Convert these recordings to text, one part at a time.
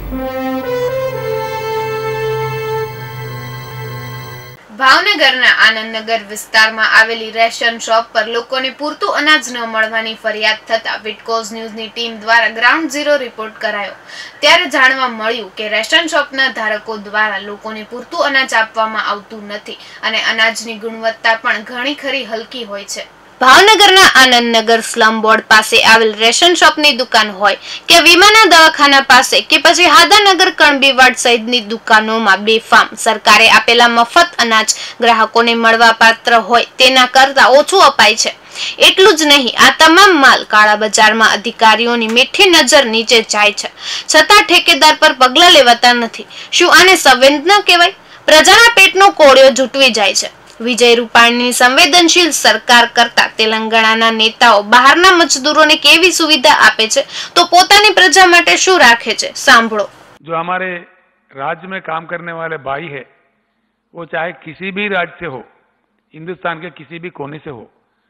ભાવનગરના આનંદનગર વિસ્તારમાં આવેલી રેશન શોપ પર લોકોને પૂરતું અનાજ ન મળવાની ફરિયાદ થતા વિટકોઝ ન્યૂઝની ટીમ દ્વારા ગ્રાઉન્ડ ઝીરો રિપોર્ટ કરાયો ત્યારે જાણવા મળ્યું કે રેશન શોપના ધારકો દ્વારા લોકોને પૂરતું અનાજ આપવામાં આવતું નથી અને અનાજની ગુણવત્તા પણ ઘણી ખરી હલકી હોય છે। ભાવનગરના આનંદનગર સ્લમ બોર્ડ પાસે આવેલ રેશન શોપની દુકાન હોય કે વીમાના દવાખાના પાસે કે પછી હાદાનગર કણબીવાડ સહિતની દુકાનોમાં બેફામ સરકારે આપેલા મફત અનાજ ગ્રાહકોને મળવા પાત્ર હોય તેના કરતા ઓછું અપાય છે। એટલું જ નહીં, આ તમામ માલ કાળા બજારમાં અધિકારીઓની મીઠી નજર નીચે જાય છે, છતાં ઠેકેદાર પર પગલાં લેવાતા નથી। શું આને સંવેદના કહેવાય? પ્રજાના પેટનો કોળિયો ઝૂંટવી જાય છે। વિજય રૂપાણીની સંવેદનશીલ સરકાર કરતા તેલંગાણાના નેતાઓ બહારના મજદૂરોને કેવી સુવિધા આપે છે તો પોતાની પ્રજા માટે શું રાખે છે, સાંભળો। जो हमारे राज्य में काम करने वाले भाई है, वो चाहे किसी भी राज्य से हो, हिंदुस्तान के किसी भी कोने से हो,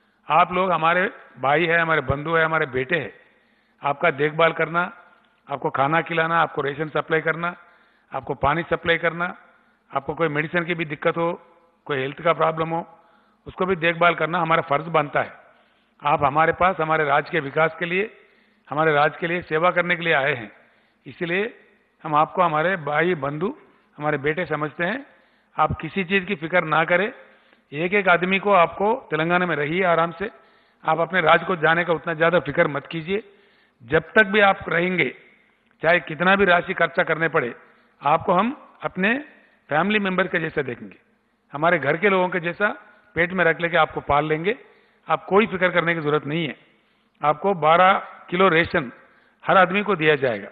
आप लोग हमारे भाई है, हमारे बंधु है, हमारे बेटे हैं। आपका देखभाल करना, आपको खाना खिलाना, आपको रेशन सप्लाई करना, आपको पानी सप्लाई करना, आपको कोई मेडिसिन की भी दिक्कत हो, कोई हेल्थ का प्रॉब्लम हो, उसको भी देखभाल करना हमारा फर्ज बनता है। आप हमारे पास हमारे राज्य के विकास के लिए, हमारे राज्य के लिए सेवा करने के लिए आए हैं, इसलिए हम आपको हमारे भाई बंधु, हमारे बेटे समझते हैं। आप किसी चीज़ की फिक्र ना करें। एक एक आदमी को आपको तेलंगाना में रहिए आराम से, आप अपने राज्य को जाने का उतना ज़्यादा फिक्र मत कीजिए। जब तक भी आप रहेंगे, चाहे कितना भी राशि खर्चा करने पड़े, आपको हम अपने फैमिली मेंबर के जैसे देखेंगे, हमारे घर के लोगों के जैसा पेट में रख लेके आपको पाल लेंगे। आप कोई फिक्र करने की जरूरत नहीं है। आपको 12 किलो रेशन हर आदमी को दिया जाएगा।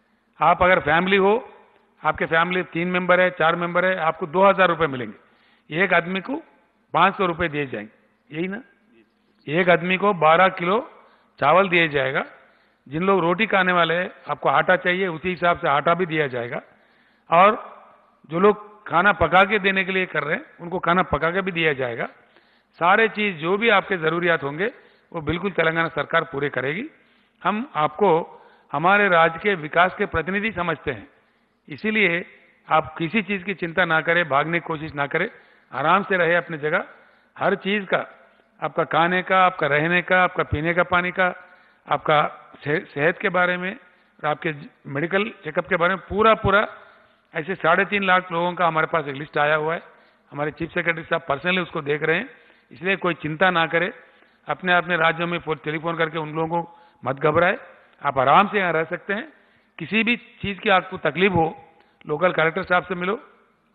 आप अगर फैमिली हो, आपके फैमिली 3 मेंबर है, 4 मेंबर है, आपको 2000 रुपये मिलेंगे। एक आदमी को 500 रुपये दिए जाएंगे, यही ना। एक आदमी को 12 किलो चावल दिया जाएगा। जिन लोग रोटी खाने वाले हैं, आपको आटा चाहिए, उसी हिसाब से आटा भी दिया जाएगा। और जो लोग खाना पका के देने के लिए कर रहे हैं, उनको खाना पका के भी दिया जाएगा। सारे चीज जो भी आपके जरूरियात होंगे वो बिल्कुल तेलंगाना सरकार पूरे करेगी। हम आपको हमारे राज्य के विकास के प्रतिनिधि समझते हैं, इसीलिए आप किसी चीज की चिंता ना करें, भागने की कोशिश ना करें, आराम से रहे अपनी जगह। हर चीज का, आपका खाने का, आपका रहने का, आपका पीने का पानी का, आपका सेहत के बारे में और आपके मेडिकल चेकअप के बारे में पूरा ऐसे 3.5 लाख लोगों का हमारे पास एक लिस्ट आया हुआ है। हमारे चीफ सेक्रेटरी साहब पर्सनली उसको देख रहे हैं, इसलिए कोई चिंता ना करे। अपने राज्यों में टेलीफोन करके उन लोगों को मत घबराए। आप आराम से यहाँ रह सकते हैं। किसी भी चीज़ की आपको तकलीफ हो, लोकल कलेक्टर साहब से मिलो,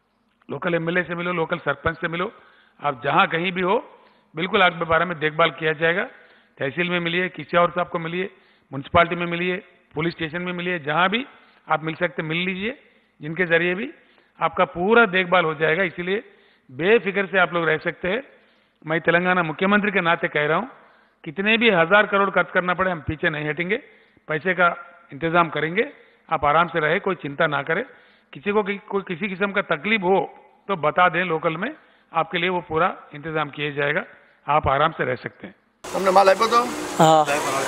लोकल एमएलए से मिलो, लोकल सरपंच से मिलो। आप जहाँ कहीं भी हो, बिल्कुल आपके बारे में देखभाल किया जाएगा। तहसील में मिलिए, किसी और साहब को मिलिए, म्यूनसिपालिटी में मिलिए, पुलिस स्टेशन में मिलिए, जहाँ भी आप मिल सकते मिल लीजिए, जिनके जरिए भी आपका पूरा देखभाल हो जाएगा। इसीलिए बेफिक्र से आप लोग रह सकते हैं। मैं तेलंगाना मुख्यमंत्री के नाते कह रहा हूं, कितने भी 1000 करोड़ खर्च करना पड़े, हम पीछे नहीं हटेंगे, पैसे का इंतजाम करेंगे। आप आराम से रहे, कोई चिंता ना करें। किसी को कोई किसी किस्म का तकलीफ हो तो बता दें, लोकल में आपके लिए वो पूरा इंतजाम किया जाएगा। आप आराम से रह सकते हैं। તમને માલ આપ્યો તો? હા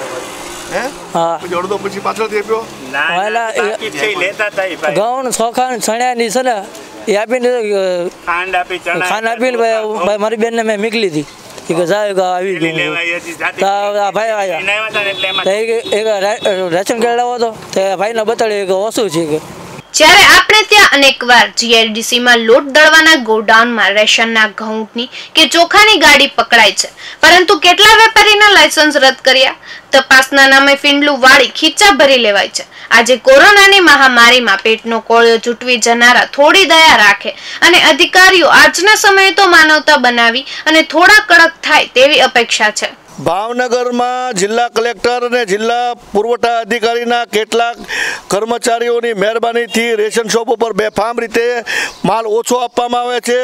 હે હા પછી અડધો પછી પાછળથી આપ્યો ના વાલા બાકી લેતા હતા ભાઈ ઘઉં ચોખા છણ્યાની છે ને એ આપીને ખાંડ આપી ચણા ખાંડ આપીને ભાઈ મારી બેનને મેં મોકલી હતી કે જાવ આવી ગયું ભાઈ આયા એક રેશન કાર્ડ લાવો તો તે ભાઈને બતાડ્યું કે ઓછું છે કે જ્યારે આપણે ત્યાં અનેકવાર જીઆઈડીસીમાં લોટ દળવાના ગોડાઉનમાં રેશનના ઘઉંની કે ચોખાની ગાડી પકડાય છે, પરંતુ કેટલા વેપારીના લાયસન્સ રદ કર્યા? તપાસના નામે ફીંડલું વાળી ખીચા ભરી લેવાય છે। આજે કોરોનાની મહામારીમાં પેટનો કોળિયો ઝૂંટવી જનારા થોડી દયા રાખે અને અધિકારીઓ આજના સમયે તો માનવતા બનાવી અને થોડા કડક થાય તેવી અપેક્ષા છે। ભાવનગરમાં જિલ્લા કલેક્ટર અને જિલ્લા પુરવઠા અધિકારીના કેટલાક કર્મચારીઓની મહેરબાનીથી રેશન શોપ ઉપર બેફામ રીતે માલ ઓછો આપવામાં આવે છે।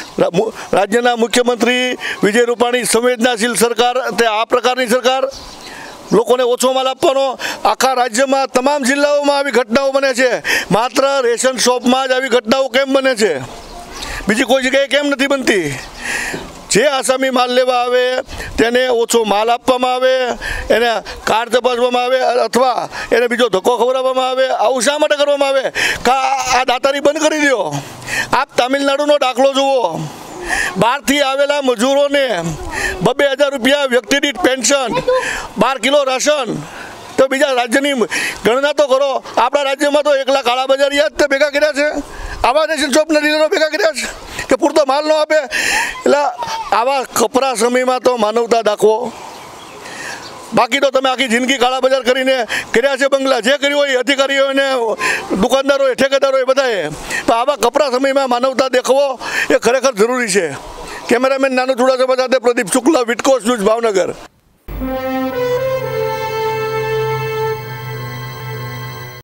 રાજ્યના મુખ્યમંત્રી વિજય રૂપાણી સંવેદનાશીલ સરકાર, તે આ પ્રકારની સરકાર લોકોને ઓછો માલ આપવાનો। આખા રાજ્યમાં તમામ જિલ્લાઓમાં આવી ઘટનાઓ બને છે, માત્ર રેશન શોપમાં જ આવી ઘટનાઓ કેમ બને છે? બીજી કોઈ જગ્યાએ કેમ નથી બનતી? જે આસામી માલ લેવા આવે તેને ઓછો માલ આપવામાં આવે, એને કાર્ડ તપાસવામાં આવે અથવા એને બીજો ધક્કો ખવડાવવામાં આવે. આવું શા માટે કરવામાં આવે? આ દાતારી બંધ કરી દો. આપ તામિલનાડુનો દાખલો જુઓ. બહારથી આવેલા મજૂરોને 2,000 રૂપિયા વ્યક્તિ દીઠ પેન્શન, 12 કિલો રાશન. તો બીજા રાજ્યની ગણના તો કરો. આપણા રાજ્યમાં તો એકલા કાળા બજારિયા જ ભેગા કર્યા છે, આવા રેશન શોપના ડીલરો ભેગા કર્યા છે કે પૂરતો માલ ન આપે. એટલે આવા કપરા સમયમાં તો માનવતા દાખવો. બાકી તો તમે આખી જિંદગી કાળા બજાર કરીને કર્યા છે બંગલા. જે કર્યું હોય અધિકારીઓ અને દુકાનદારોએ, ઠેકેદારોએ બધાએ. પણ આવા કપરા સમયમાં માનવતા દેખવો એ ખરેખર જરૂરી છે. કેમેરામેન નાનું ચુડાસમા સાથે પ્રદીપ શુક્લા, વિટકોસ ન્યૂઝ, ભાવનગર.